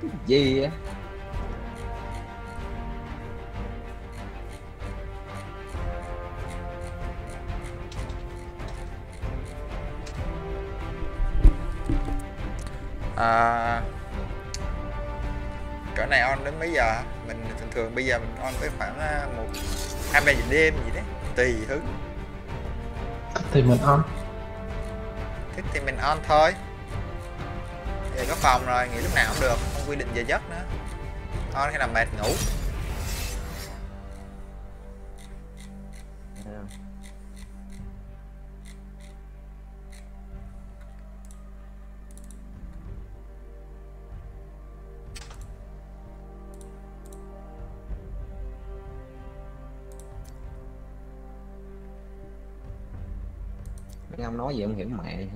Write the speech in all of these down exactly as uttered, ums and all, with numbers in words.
Gì á? À, cỡ này on đến mấy giờ? Mình thường thường bây giờ mình on tới khoảng một hai ba giờ đêm gì đấy, tùy hứng. Thì mình on. Thế thì mình on thôi. Giờ có phòng rồi, nghỉ lúc nào cũng được, không quy định giờ giấc nữa. On khi nào mệt ngủ. Mấy ông nói gì không hiểu mẹ hả?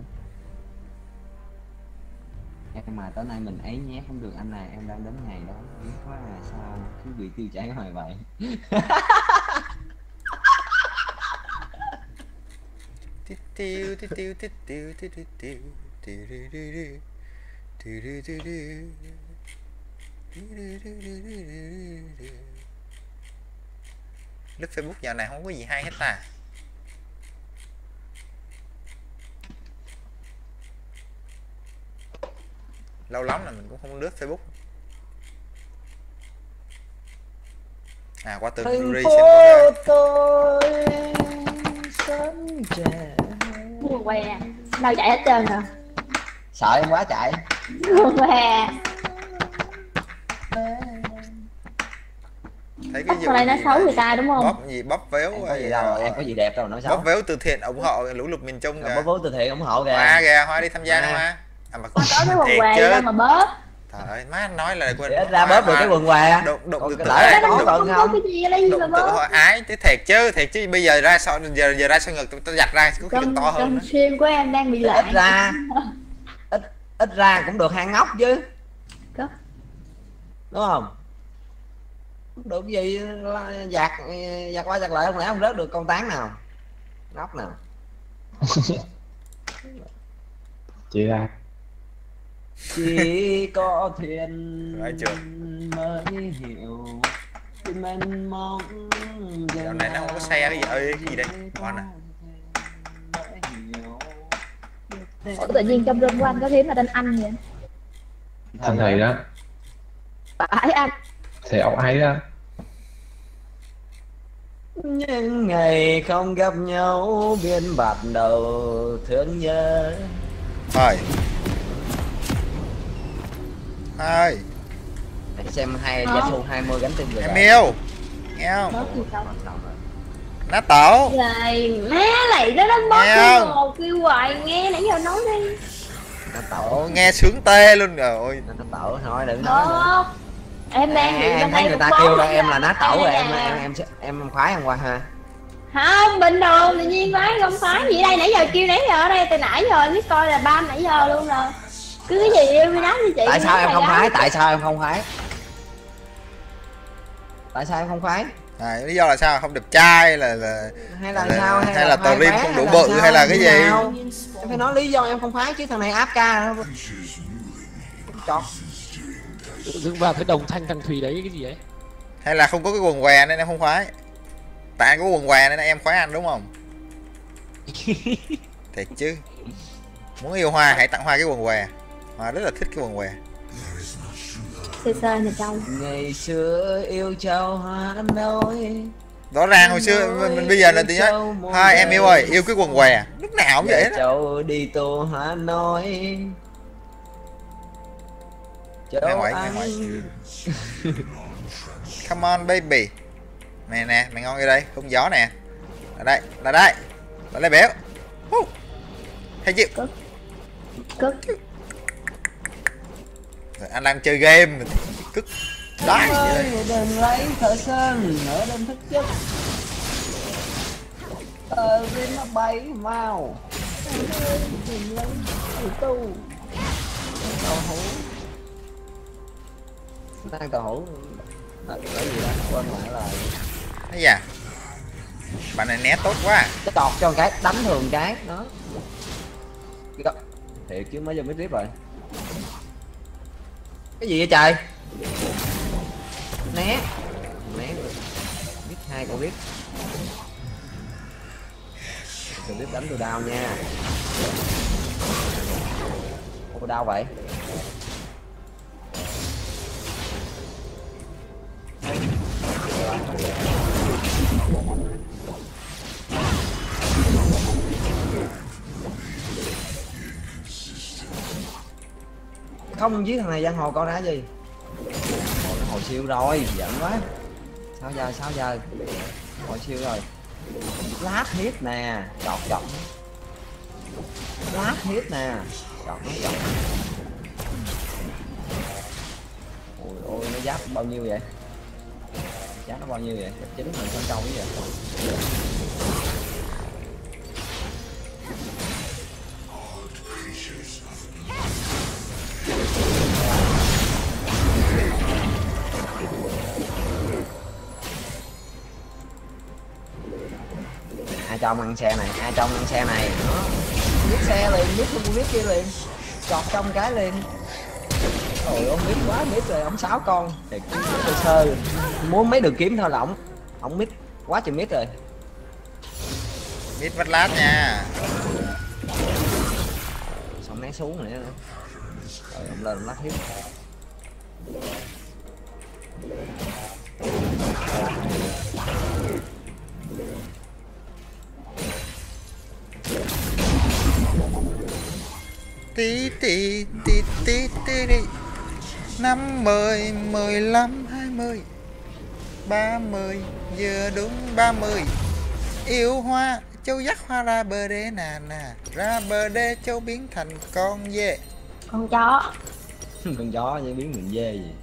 Em mà tối nay mình ấy nhé, không được anh này, em đang đến ngày đó. Biết quá là sao cứ bị tiêu chảy hoài vậy. Tiêu tiêu tiêu tiêu tiêu tiêu tiêu tiêu lướt Facebook giờ này không có gì hay hết ta. Lâu lắm là mình cũng không lướt Facebook. À, qua từ Yuri xem có tôi sớm trẻ. Buồn què, đâu chạy hết trơn rồi. Sợ em quá chạy. Buồn què. thấy cái gì đây nó xấu người ta đúng không? Bóp gì bóp véo em có gì đâu, em có gì đẹp đâu nói xấu. Bóp véo từ thiện ủng hộ lũ lụt miền Trung kìa. Bóp véo từ thiện ủng hộ kìa. Hoa kìa, Hoa đi tham gia đâu mà. À mà có cái quần què gì đâu mà bóp. Trời ơi, má nói là quên. Để ra bóp được cái quần què. Đụng đụng từ lại nó có cần không? Cái gì ở đây mà bóp. Họ ái thế thiệt chứ, thiệt chứ bây giờ ra sau giờ giờ ra sau ngực tôi giặt ra có khi to hơn. Con xuyên của em đang bị lạnh. Ít ra ít ít ra cũng được hang ngóc chứ. Có. Đúng không? Được gì giặt giặt qua giặt lại không lẽ không rớt được con tán nào ngóc nào. Chị ra chỉ có thuyền mới hiểu thì mình mong dạo này nó không có xe cái gì ơi cái gì đây con nè. Ủa, tự nhiên trong room của anh có thím là tên anh vậy? anh thầy đó. Phải anh. Thì ông ấy đó. Những ngày không gặp nhau biên bạt đầu thương nhớ. Thôi thôi để xem hai giá thu hai mươi gánh tim người em yêu nghe không? Nó tổ này má này nó đánh bóp một kêu hoài nghe nãy giờ nói đi. Nó tổ nghe sướng tê luôn rồi. Nó tổ thôi đừng nói nữa. Em đang à, em thấy người ta kêu đây em là ná tẩu rồi em em em em em khoái hôm qua ha. Không bình thường tự nhiên nói không khoái gì đây nãy giờ kêu nãy giờ ở đây từ nãy giờ biết coi là ba nãy giờ luôn rồi. Cứ cái gì em mới nói với chị. Tại sao em không khoái? Tại sao em không khoái? Tại sao em không khoái? À, lý do là sao? Không đẹp trai là là hay là, là sao? Hay, hay là, là tờ rim không đủ là bự sao? hay là cái gì? Nào? Em phải nói lý do em không khoái chứ thằng này áp ca nó chọt. Tự dưng vào cái đồng thanh thằng Thùy đấy cái gì ấy. Hay là không có cái quần què nên em không khoái? Tại anh có quần què nên em khoái anh đúng không? Thiệt chứ. Muốn yêu Hoa hãy tặng Hoa cái quần què. Hoa rất là thích cái quần què. Sơ sơ nhà Châu. Ngày xưa yêu Châu Hoa nỗi. Rõ ràng hồi xưa mình, mình bây giờ là tí nói hai em yêu ơi yêu cái quần què lúc nào cũng vậy đó. Châu đi tô Hà Nội. Châu ngoại, ngoại. Come on baby. Nè nè mày ngon ở đây không gió nè. Ở đây là đây là đây béo. Thấy chịu. Cức. Rồi, anh đang chơi game cức đấy. Đừng lấy thợ sơn ở đêm thức giấc. Ờ viên nó bay vào. Đừng lấy tu. Tàu hũ. Đang tàu hũ. Cái gì đó quên lại là. Thấy da. Bạn này né tốt quá. Cái tọt cho một cái đánh thường cái đó. Thiệt chứ mới giờ mới tiếp rồi. Cái gì vậy trời? Né. Né. Biết hai cậu biết. Cậu biết đánh tôi đau nha. Ủa đau vậy? Không giết thằng này giang hồ coi đá gì. Hồi nó hồi siêu rồi, giận quá. Sao giờ, sao giờ? Hồi siêu rồi. Lát hiếp nè, chọt chọt. Lát hiếp nè, chọt nó chọt. Ôi ôi nó giáp bao nhiêu vậy? Giáp nó bao nhiêu vậy? Chính mình con trâu cái vậy. Ai cho ông ăn xe này, ai cho ông ăn xe này. Đó. Biết xe liền, biết không biết kia liền. Chọt trong cái liền. Ôi ông biết quá, biết rồi, ông sáu con. Thiệt sơ sơ. Muốn mấy đường kiếm thôi là ông ông biết quá trời biết rồi. Biết vắt lát nha. Xong né xuống nữa. Rồi ông lên ông lát hiếp. Tí tí tí tí tí đi. Năm mươi, mười lăm, hai mươi, ba mươi, giờ đúng ba mươi. Yêu hoa, châu dắt hoa ra bờ đê nà nà. Ra bờ đê châu biến thành con dê. Con chó. Con chó như biến mình dê gì.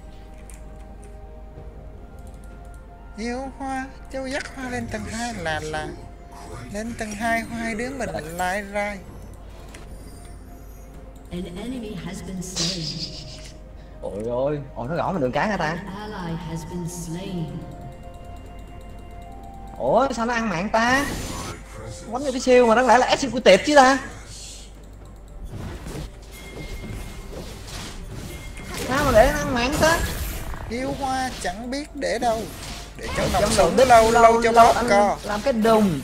Yêu hoa, châu dắt hoa lên tầng hai là là. Lên tầng hai hai đứa mình lại rai. An enemy has been slain. Ôi ôi, ôi nó gõ mình đường cái hả ta? An ally has been slain. Ủa sao nó ăn mạng ta? Quánh cho cái siêu mà đáng lẽ là executive chứ ta? Sao mà để nó ăn mạng ta? Yêu hoa chẳng biết để đâu. Để cho Trong nòng đầu sống đít lâu lâu cho bóp anh co. làm cái đùng.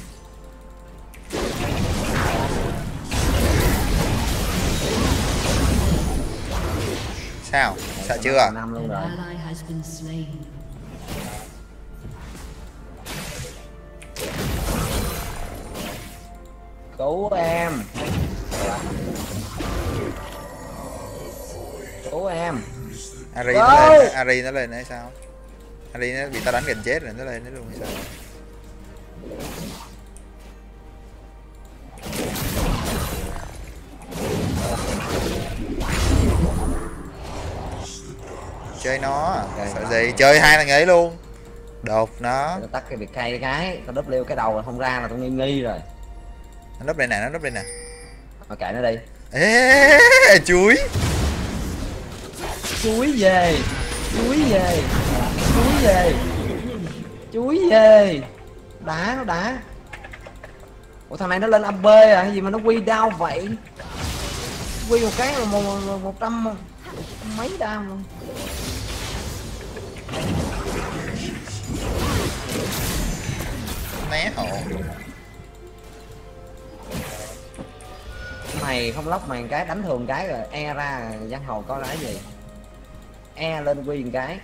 Sao? Sợ chưa? Năm luôn An rồi. ally has been slain. Cứu em. Cứu em. Ari nó lên, Ari nó lên hay sao? Ari nó bị ta đánh gần chết rồi nó lên nó luôn hay sao? Chơi nó, sợ gì? Chơi hai thằng ấy luôn. Đột nó. Tao tắt cái việc cây cái, tao đúp leo cái đầu là không ra là tao nghi nghi rồi. Nó núp đây nè, nó núp đây nè. Mà kệ nó đi. Ê, chuối. Chuối về. Chuối về. Chuối về. Chuối về. Đá nó đá. Ủa thằng này nó lên a bê à, hay gì mà nó quy đau vậy? Quy một cái là một, một, một trăm mấy đau luôn. Né hộ. Mày không lóc mày cái đánh thường cái rồi e ra giang hồ có cái gì. E lên quy một cái.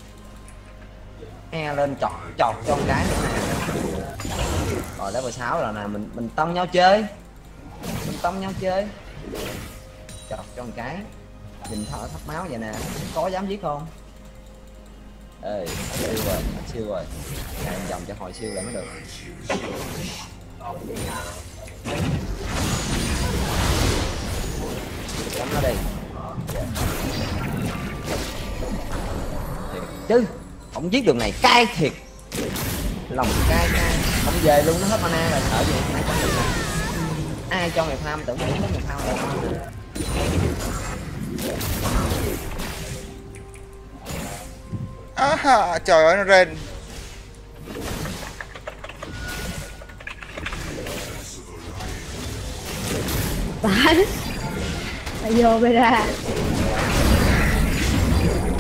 E lên chọt chọt cho một cái nữa nè. Rồi level sáu rồi nè, mình mình tông nhau chơi. Mình tông nhau chơi. Chọt cho một cái. Nhìn thở thấp máu vậy nè, có dám giết không? Ê, siêu rồi, siêu rồi. Chạy vòng cho hồi siêu lại mới được. Cắm nó đi. Thiệt chứ, không giết đường này cay thiệt. Lòng cay cay. Không về luôn, nó hết mana rồi, sợ gì? Ai cho mày farm? Ai cho mày farm? Tưởng mày thích mày farm là farm nè. À, trời ơi nó rên. Phải. Phải vô bây ra.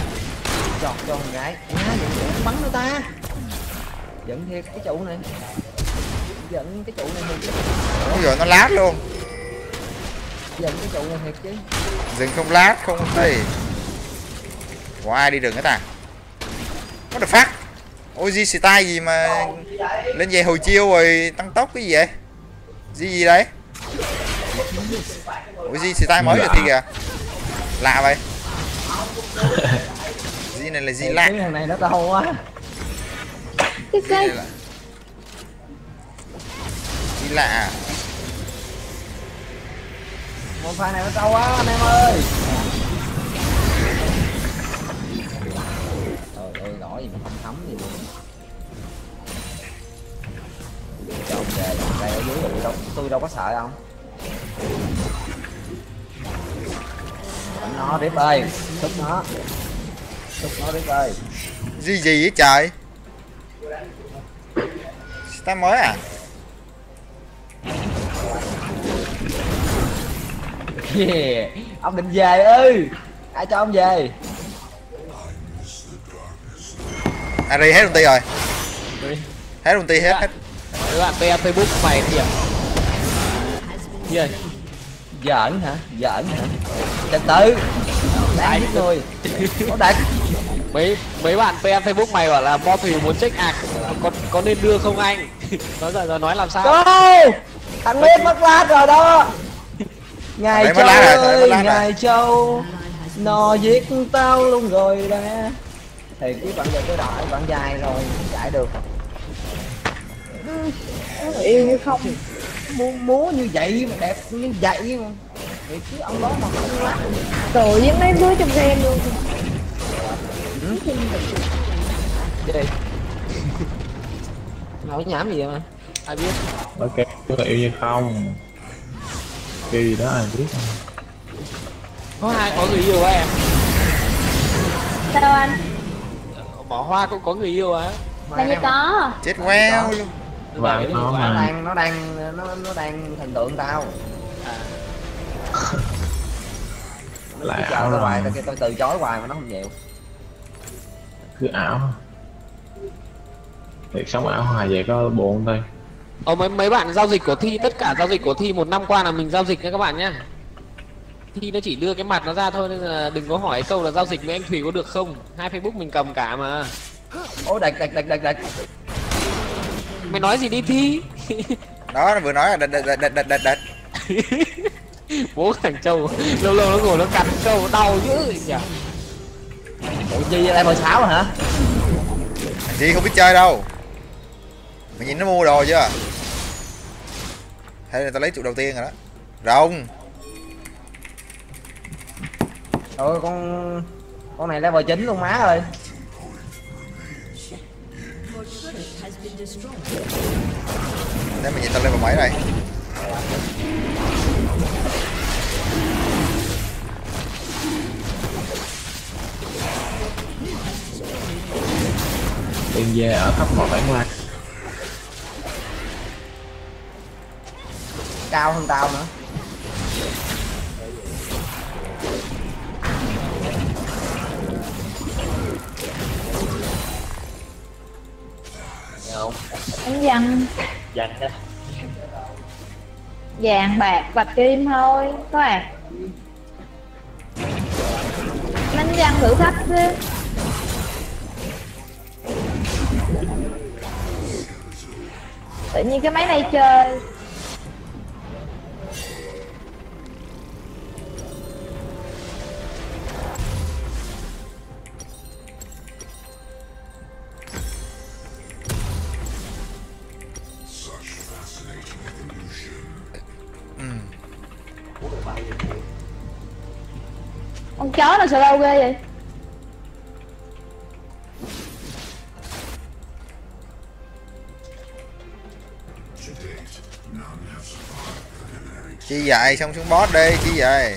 chọt cho con gái. À, dẫn bắn nữa ta. Dẫn thiệt cái trụ này. Dẫn cái trụ này thiệt. Ôi giời, nó lát luôn. Dẫn cái trụ này thiệt chứ. Dừng không lát, không thấy. Có ai đi đường hết ta? What the fuck? Ôi gì style gì mà lên về hồi chiêu rồi tăng tốc cái gì vậy? Gì gì đấy? Ôi gì style mới rồi thì kìa. Lạ vậy. Gì này là gì lạ? Cái thằng này nó to quá. Cái cây Gì lạ? Một pha này nó to quá anh em ơi. Trời ơi, gõ gì mà không thấm gì luôn. Trộn về, đây ở dưới tôi đâu, tôi đâu có sợ không. Đánh nó Rip ơi, thúc nó. Thúc nó Rip ơi. Gì gì vậy trời? Style mới à? Yeah. Ông định về ơi. Ai cho ông về? Ari hết công ty rồi. Ui, Hết công ty hết hết. các bạn pê Facebook mày kìa. Gì vậy? Giỡn hả? Giỡn hả? Trật tự. Đáng giết người. Có đạt. Mấy mấy bạn pê Facebook mày bảo là Bo Thủy muốn check ạc, có có nên đưa không anh? Nói giờ nó nói làm sao? Go! Thằng Liếp mất lát rồi đó. Ngài Đấy, Châu mất lát rồi, ơi, mất lát rồi. Ngài Châu, nó giết tao luôn rồi đã. Thì cái bạn giờ tôi đợi bạn dài rồi, chạy được. yêu như không. Múa, múa như vậy mà đẹp như vậy mà. Thì chứ ông đó mà không lát. Rồi với mấy đứa trong game luôn. Gì? Nói nhảm gì vậy mà? Ai biết? Ok, có yêu như không? Kêu gì đó ai biết. Có ai có người yêu á em? Sao anh? Bỏ Hoa cũng có người yêu á? Làm gì có. Chết queo luôn. Và nó Nó mà đang nó đang nó nó đang thần tượng tao. Nó lại cứ chờ ảo tao hoài, rồi, tao kêu tao từ chối hoài mà nó không chịu. cứ ảo. Việc sống ảo hoài vậy có buồn thôi. Ờ mấy mấy bạn giao dịch của Thi, tất cả giao dịch của Thi một năm qua là mình giao dịch nha các bạn nhá. Thi nó chỉ đưa cái mặt nó ra thôi nên là đừng có hỏi câu là giao dịch với anh Thủy có được không. Hai Facebook mình cầm cả mà. Ôi đạch đạch đạch đạch đạch. Mày nói gì đi Thi? Đó, nó vừa nói là đạch đạch đạch đạch đạch đạch. Bố thằng Châu lâu lâu nó ngồi nó cắn Châu đau dữ nhỉ. Ủa chi level sáu hả? Thằng Chi không biết chơi đâu. Mày nhìn nó mua đồ chưa? Thế là tao lấy trụ đầu tiên rồi đó. Rồng. Ôi con con này level chín luôn má ơi. Thế mày nhìn tao level mấy đây? Tiền về ở thấp một bản qua. Cao hơn tao nữa. Không. Anh dằn. Dành đó. Vàng bạc bạch kim thôi. Có à. Anh dằn thử thách chứ. Tự nhiên cái máy này chơi. Con chó nào sợ lâu ghê vậy? Chi vậy? Xong xuống boss đi, chi vậy?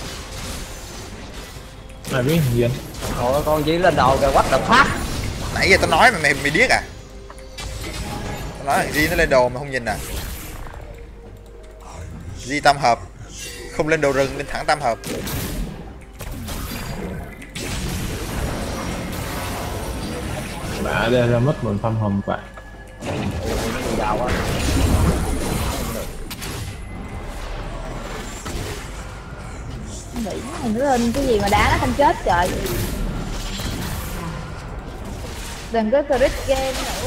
Mày biết gì anh? Ôi con chỉ lên đầu kìa, what the fuck. Nãy giờ tao nói mà mày mày điếc à? Tao nói thằng Di nó lên đồ mà không nhìn à? Di tam hợp. Không lên đồ rừng, lên thẳng tam hợp. Đã ra ra mất mình phong hồng bạn. Ôi, giàu quá. Nghĩ nó lên cái gì mà đá nó không chết trời. Đừng có crit game nữa.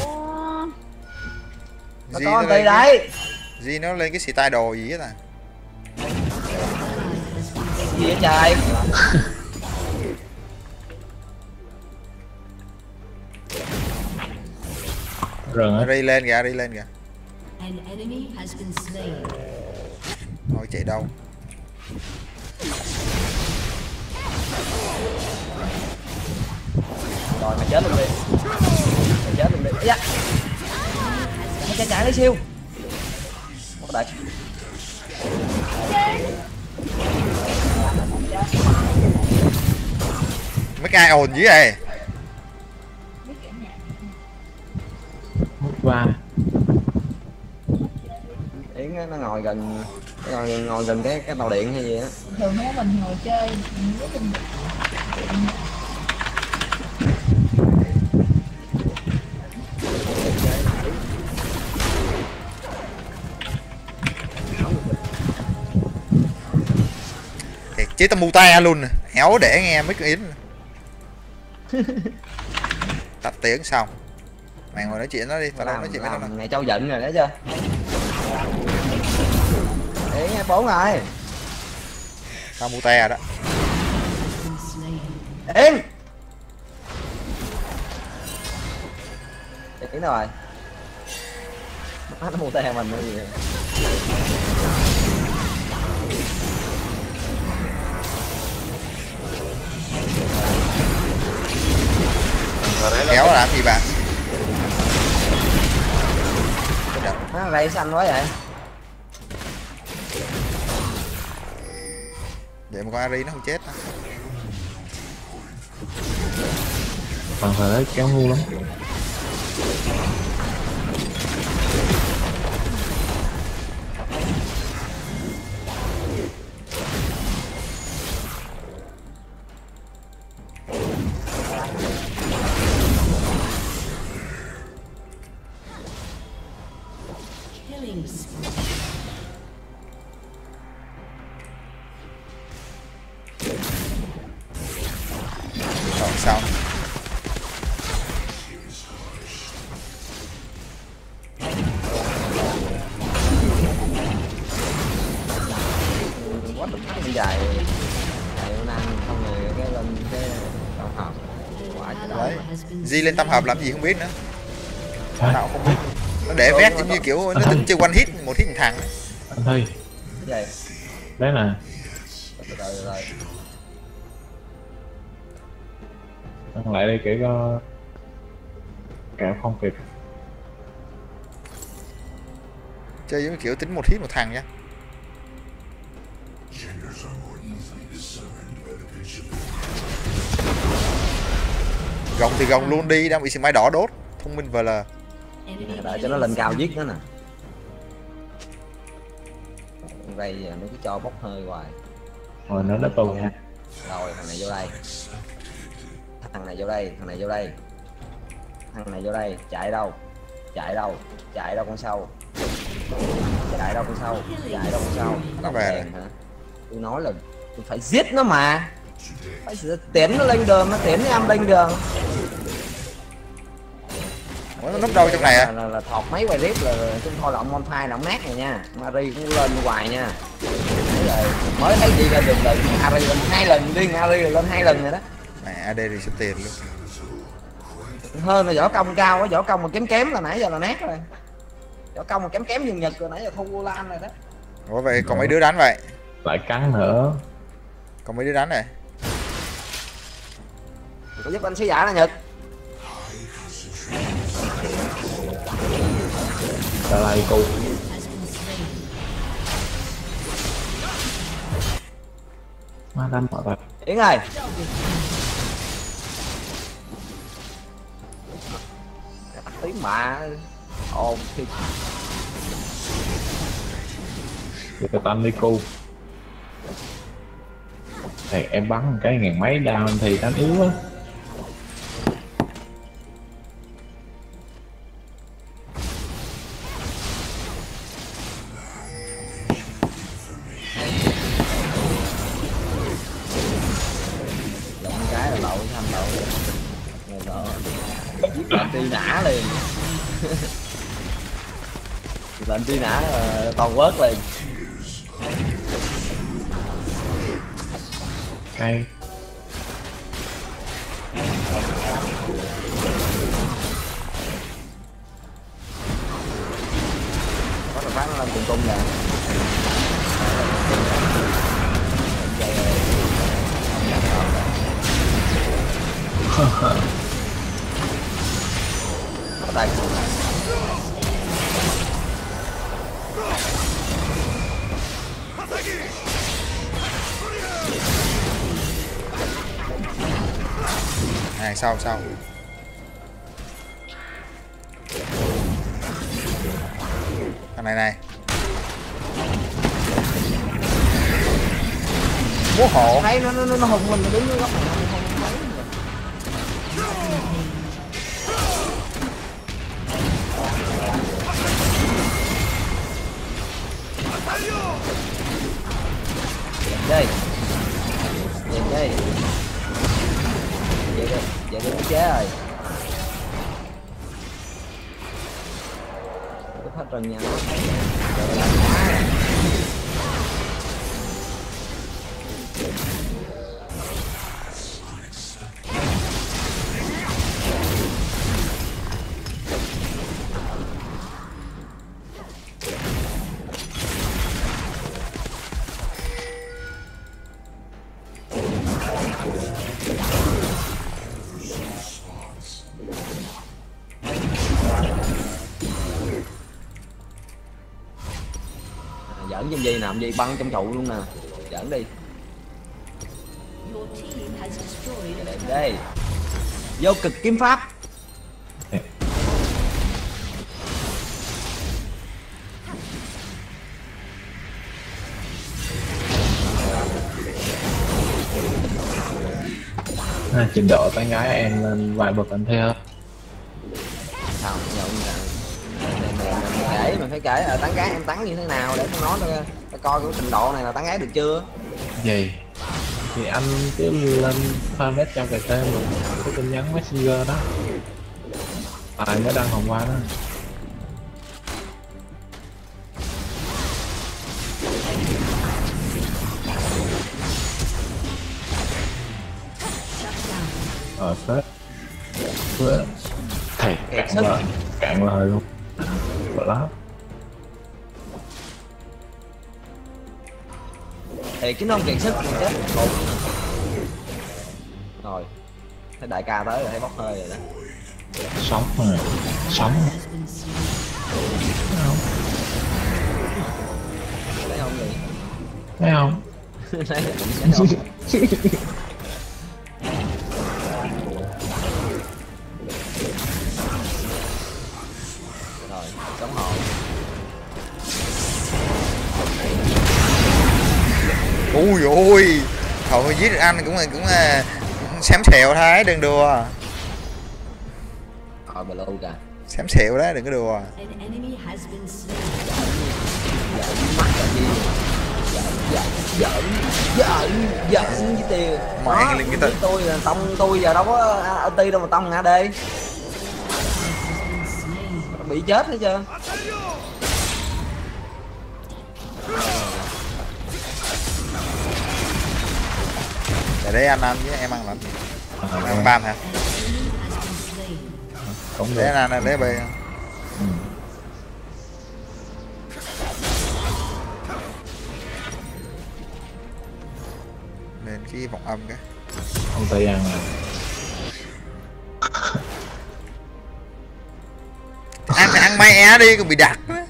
Nó Di có nó anh lên tì đấy. Di nó lên cái xì tai đồ gì hết à? Gì vậy trời? Rừng á. Ri lên kìa, Ri lên kìa. An enemy has been slain. Thôi chạy đâu? Rồi mày chết luôn đi. Mày chết luôn đi. Dạ. Mày chạy chạy lấy siêu. Có đợi. Mấy cái ai ồn dữ vậy? Hút va. Yến nó ngồi gần nó ngồi, ngồi gần cái cái tàu điện hay gì á. Thường thấy mình ngồi chơi mình rất mình Thiệt chứ tao muta luôn nè, éo để nghe mấy cái Yến. Tắt tiếng xong. Mày ngồi nói chuyện nó đi, tao Làm, nói chuyện với nó. làm ngày trâu giận rồi đấy chưa? Yến hai bốn rồi. Tao muta đó. Been slain. Yến. Yến đâu rồi? Nó mua tay mình cái gì vậy? Kéo làm gì bạn? Nó ray xanh quá vậy. Vậy mà con Ari nó không chết đâu. Còn thời đấy kéo ngu lắm. Killing spree. Rồi xong. Quá đục cái dài. Dài nan không rồi cái lên cái tổng hợp. Quả trời Đấy. đất. Di lên tam hợp làm gì không biết nữa. Trời, Tao không biết. Nó để vét giống như kiểu nó tính chơi one hit, một hit một thằng. anh Thi, Cái gì? đấy nè. Rồi rồi rồi. Ăn lại đây kể có kẹo không kịp. Chơi giống như kiểu tính một hit một thằng nhá. Gồng thì gồng luôn đi, đang bị smite đỏ đốt. Thông minh vờ lờ. Enemy Đợi cho nó lên cao giết nó nè. Ray giờ nó cứ cho bốc hơi hoài. Rồi nó đã tù nha. Rồi thằng này vô đây. Thằng này vô đây, thằng này vô đây. Thằng này vô đây, chạy đâu? Chạy đâu? Chạy đâu con sâu? Chạy đâu con sâu? Chạy đâu con sâu? Nó về Đèn hả? Tôi nói là tôi phải giết nó mà. Phải tiến nó lên đường, nó tiến em lên đường. Ủa, nó núp đâu trong này là, à? là, là thọt mấy quầy clip là chúng thôi là ông Monfire là ông nát rồi nha. Mari cũng lên hoài nha. Đấy rồi, mới thấy đi ra đường lần Ari lên hai lần đi, Ari lên hai lần rồi đó. Mẹ a đê thì số tiền luôn. Hơn là võ công cao, cái võ công mà kém kém là nãy giờ là nát rồi. Võ công mà kém kém như Nhật rồi nãy giờ thua Lan rồi đó. Ủa vậy còn mấy đứa đánh vậy? Lại cắn nữa. Còn mấy đứa đánh này? Có giúp anh sứ giả là Nhật. Trả lại cô. has been slain. Má đánh bỏ thật. Yến ơi. Tắt tiếng mà. Ồn thì Để cái tên đi cô. Thì em bắn một cái ngàn mấy đao thì đánh yếu á. lệnh truy nã liền. Lệnh truy nã là toàn quớt liền. Cay. Có thằng phát nó lên cùng cung nè. Có tay. À, sau sau thằng này này bố hộ Thấy nó nó nó hùng mình nó đứng ở góc này không không thấy. Đây. Nhìn đây. Vậy đi, vậy đi nó chế rồi. Cứ hết trần nhà nó thấy. Rồi làm quá. Giỡn trong dây nằm dây băng trong trụ luôn nè. Giỡn đi. Your team has destroyed a turret. Đây. Vô cực kiếm pháp. À, trình độ tán gái em lên vài bậc anh theo. Sao nhậu nè. Kể mình phải kể ở tán gái em tán như thế nào để nó nói tao tao coi cái trình độ này là tán gái được chưa. Gì thì anh cứ lên fanpage cho cái tên cái tin nhắn messenger đó, tài mới đăng hôm qua đó. Ờ phết phết thầy cạn vào cạn vào hơi luôn bỏ lắm. Thì cái nó kiệt sức thì chết một rồi. Thấy đại ca tới rồi thấy bốc hơi rồi đó. Sống rồi sống Has been slain. Thấy không gì? thấy không? Thấy thấy không? Rồi sống hồn. ui ôi thôi giết được anh cũng là cũng là xém xẹo thôi đừng đùa, Rồi bà lâu kìa. xém xẹo đó đừng có đùa. An enemy has been slain. Giỡn mắt là gì? Giỡn giỡn giỡn giỡn với tiền. Mày Đó, lên cái tên. tôi là tông tôi giờ đâu có a tê đâu mà tông a đê. Bị chết hết chưa? Để đấy anh ăn chứ em ăn làm gì? À, Ăn ban hả? An enemy has been slain. cũng Để được. anh ăn để bê. Ừ. Lên cái vòng âm cái. Ông Tây ăn à. ăn ăn mẹ đi còn bị đặt á.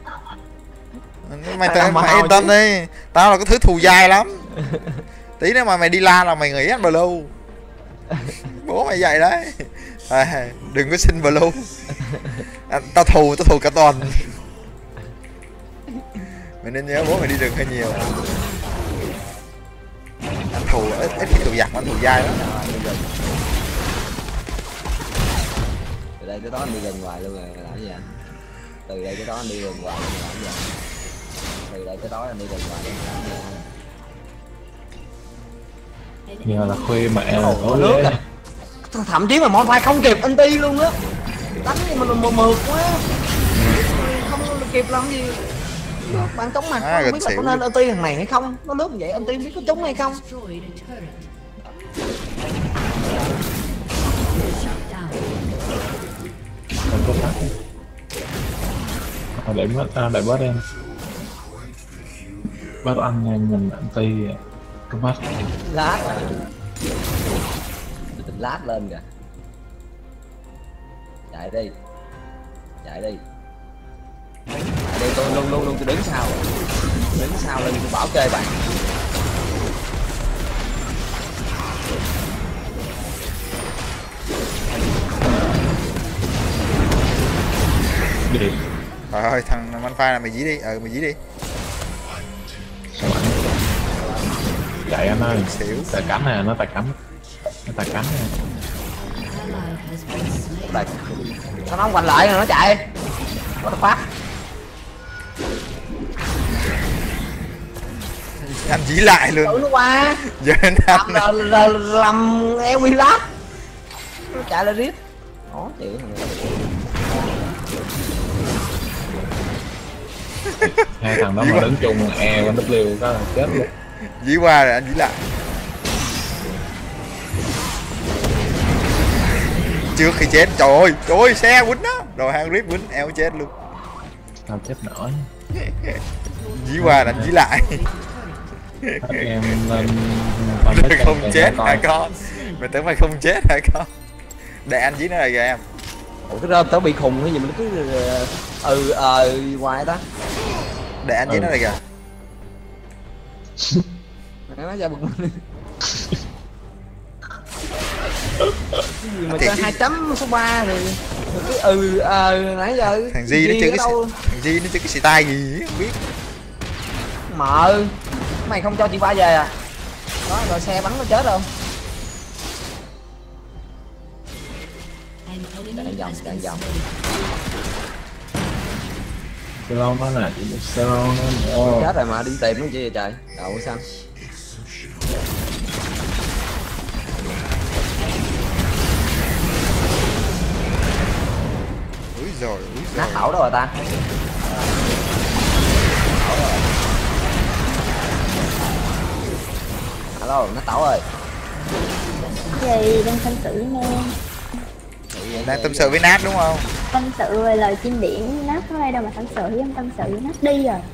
Mày tao mày yên tâm đi, tao là cái thứ thù dai lắm. Tí nữa mà mày đi la là mày nghĩ anh blue. Bố mày dạy đấy. À, đừng có xin blue. À, tao thù tao thù cả tuần. Mày nên nhớ bố mày đi đường hơi nhiều. Anh thù ít ít khi thù giặc, anh thù dai lắm. Từ đây tới đó anh đi gần hoài luôn rồi làm gì anh? Từ đây tới đó anh đi gần hoài luôn rồi làm gì anh? Từ đây tới đó anh đi gần hoài luôn rồi làm gì anh? An Nhờ là enemy khuya mà em Ồ, tối nước ghê. à. Thậm chí mà Mon Phai không kịp anh ti luôn á. đánh gì mà mờ mượt quá, không kịp làm gì. Bạn cống mặt À, không biết là xỉu có nên đi. ulti thằng này hay không, nó lướt như vậy ulti không biết có trúng hay không. Destroyed a turret. Shut down. Không có phát. À, để mất à, để bớt em. Bớt ăn nha, mình ăn ti cái mắt. Lát à. Lát lên kìa. Chạy đi, chạy đi, chạy đi, tôi luôn luôn luôn tôi đứng sau, đứng sau lên tôi bảo kê bạn. Đi. Trời ơi, thằng Manfai là mày dí đi, ờ mày dí đi. Sao bạn? Chạy anh ơi. Xỉu. Tài cánh nè, nó tài cánh. Nó tài cánh nè. Ally has been slain. Đây. Sao nó không quanh lại rồi nó chạy. What the fuck? Anh dí lại Tự luôn. nó qua. Giờ anh Làm là, là, làm eo quy lát. Nó chạy lại riết. Đó, chịu thằng này. Hai thằng đó mà đứng chung E và W có là chết luôn. dí qua rồi anh dí lại. Trước khi chết, trời ơi, trời ơi, xe quýnh đó. Rồi hàng rip quýnh, eo chết luôn. Sao chết nổi. Dí qua là anh dí lại. Các em lên con Mày không chết hả con? Mày tưởng mày không chết hả con? Để anh dí nó lại kìa em. Ủa cái rơm tao bị khùng cái gì mà nó cứ ừ ờ hoài ta. Để anh dí Ừ. nó lại kìa. Nó ra bực mình. Cái gì mà Thiệt cho chứ. hai chấm số ba rồi rồi cứ ừ ờ nãy giờ Thằng Di nó Di chơi ở cái đâu thằng Di nó chơi cái xì tai gì không biết. mờ mày không cho chị ba về à, đó rồi xe bắn nó chết không. An enemy Đang dòng has đang been dòng slain. Sero nó nè, chỉ Sero nó oh. chết rồi mà đi tìm nó chi vậy trời đậu xanh. Úi rồi, úi Nát rồi. thảo đâu rồi ta. Alo nát tẩu ơi. Gì đang tâm sự với em. Đang tâm sự với Nát đúng không? Tâm sự về lời chim điển Nát ở đây đâu mà tâm sự với em, tâm sự với Nát đi rồi.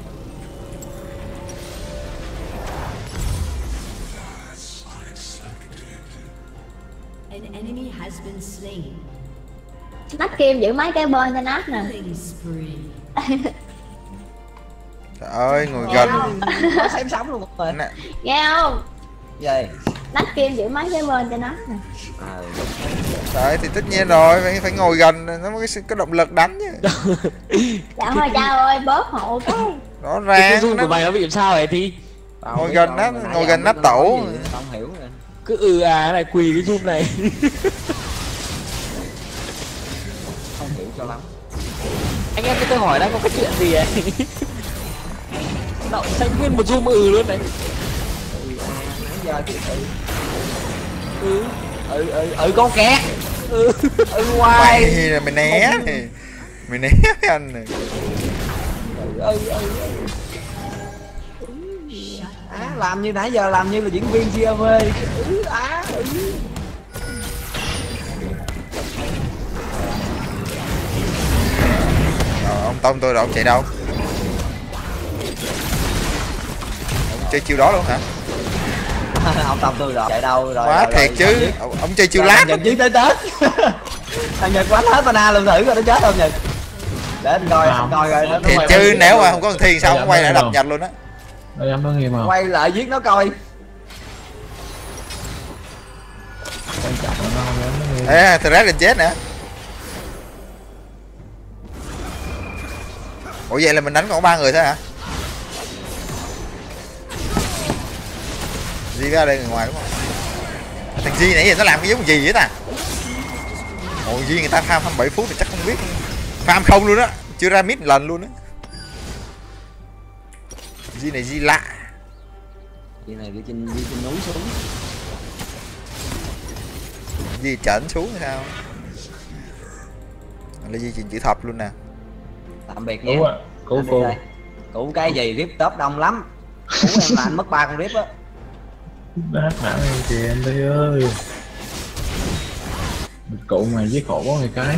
An enemy has been slain. Nát kim giữ mấy cái bên cho Nát nè. Killing spree. Trời ơi, ngồi gần. Nó xem sống luôn rồi. Nè, Nghe không? Gì Nát kim giữ mấy cái bên cho Nát nè. à, trời ơi, thì tất nhiên rồi, phải phải ngồi gần nó mới có, có động lực đánh chứ. Dạ thôi cha ơi bớt hộ cái. Rõ Cái ràng run nó của mày nó bị làm sao vậy thì tao Ngồi biết gần rồi, nó- mà nãy ngồi giờ gần biết nắp nó nói tủ. gì, tao không hiểu nữa. cứ ừ à này quỳ cái run này. Không hiểu cho lắm. Anh em cho tôi hỏi đang có cái chuyện gì vậy? Đậu xanh nguyên một zoom ừ luôn này. Ừ, à, nãy giờ thì ừ ừ ừ ừ, ừ con kẹt ừ ừ hoài mày là mày né này. Mày né với anh này. ừ ừ ừ ừ. Á làm như nãy giờ làm như là diễn viên giê vê ừ á ừ. Rồi, ông Tông tôi rồi, ông chạy đâu? Ông chơi chiêu đó luôn hả? Ông Tâm tôi rồi chạy đâu rồi Quá rồi, thiệt rồi, chứ, rồi, ông, ông chơi chiêu rồi, lát. Nhật chứ tới Tết. Thằng Nhật quánh hết mana luôn thử coi nó chết không Nhật. Để anh coi anh coi rồi nó Thiệt quay chứ lại nếu giết mà nó. không có thằng Thi sao ông quay lại đập Nhật luôn á. Nó dám nói nghiêm không? Quay lại giết nó coi. Quan trọng là nó không dám nói nghiêm. Ê, thằng Red chết nữa. Ủa vậy là mình đánh còn ba người thôi hả? Di ra đây người ngoài đúng không? Thằng Di nãy giờ nó làm cái giống gì vậy ta? Ồ Di người ta farm hai mươi bảy phút thì chắc không biết. Farm không luôn á, chưa ra mid lần luôn á. Di này Di lạ. Chị này đi trên đi trên núi xuống. Di trển xuống hay sao? là di chuyển chữ thập luôn nè. Tạm biệt nha. Cứu ạ, cứu Anh đi cô. đây. Cứu cái gì, rip top đông lắm. Cứu em là anh mất ba con rip á. Đát não em kìa anh đi ơi. Cụ mày với khổ quá người cái.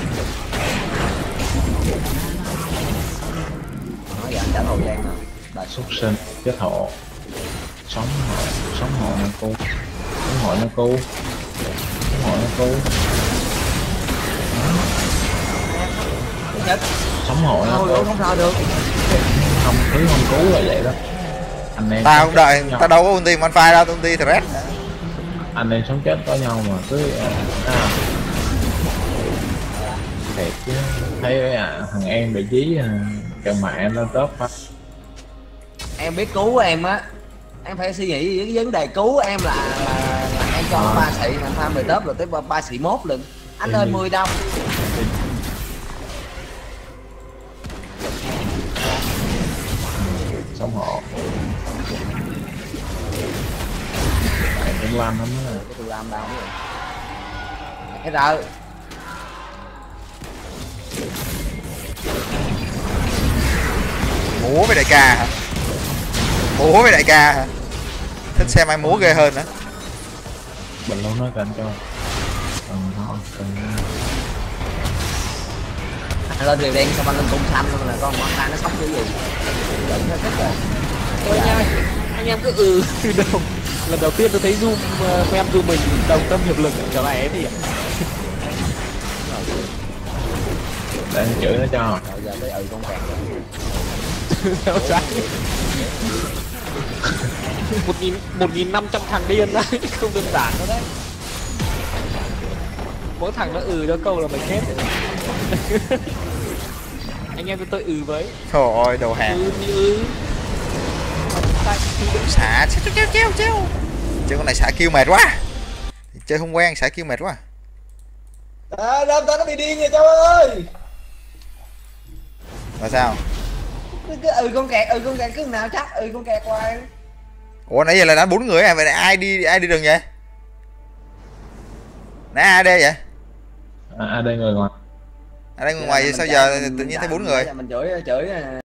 Nói giờ anh trả thời gian rồi. Đợi Xuất sinh, chết hộ. Sống hộ, sống hộ nè cô. Sống hộ nè cô. Sống hộ nè cô. nhất. Sống hộ nè Thôi cô. không sao được. Không cứu không cứu là vậy đó. Anh em Tao sống không chết đợi, với nhau. tao đâu có ulti Malphite đâu, tao ulti Thread. Anh em sống chết có nhau mà cứ à, thiệt chứ thấy à, thằng em bị chí à, kêu mẹ em lên top phát. Em biết cứu em á. Em phải suy nghĩ cái vấn đề cứu em là, là, là em cho À. ba sĩ mà tham mười top rồi tới ba, ba sĩ mốt lần. Anh Ừ. ơi mười đồng. Sống hộ bạn cũng làm lắm á. Cái tôi làm đâu rồi. Cái rồi. Múa với đại ca hả? Múa với đại ca hả? Thích xem ai múa ghê hơn nữa. Mình luôn nói cần cho cần thôi cần Anh lên rìu đen xong anh lên cung xanh luôn là con con nó sống cái gì. Đừng nó thích rồi. Ôi anh em, anh em cứ ừ từ đầu. Lần đầu tiên tôi thấy Zoom uh, em Zoom mình đồng tâm hiệp lực trở lại ấy thì để anh chửi nó cho. Rồi giờ tới ừ con kẹt rồi. theo trái một nghìn một nghìn năm trăm thằng điên đấy, không đơn giản đâu đấy. Mỗi thằng nó ừ cho câu là mình hết. Anh em cho tôi ừ với Trời ơi, đầu hàng. ừ thì ừ. Xả chéo chéo chéo chéo. Chơi con này xả kêu mệt quá. Chơi không quen, xả kêu mệt quá. À, đâu tao nó bị điên rồi cháu ơi. Là sao? Cứ, cứ ừ con kẹt, ừ con kẹt cứ nào chắc ừ con kẹt hoài. Ủa nãy giờ là đánh bốn người à, vậy là ai đi ai đi rừng vậy? Nãy ai đây vậy? À, à đây người ngoài. Ở đây người ngoài sao giờ tự nhiên thấy bốn người? Mình chửi chửi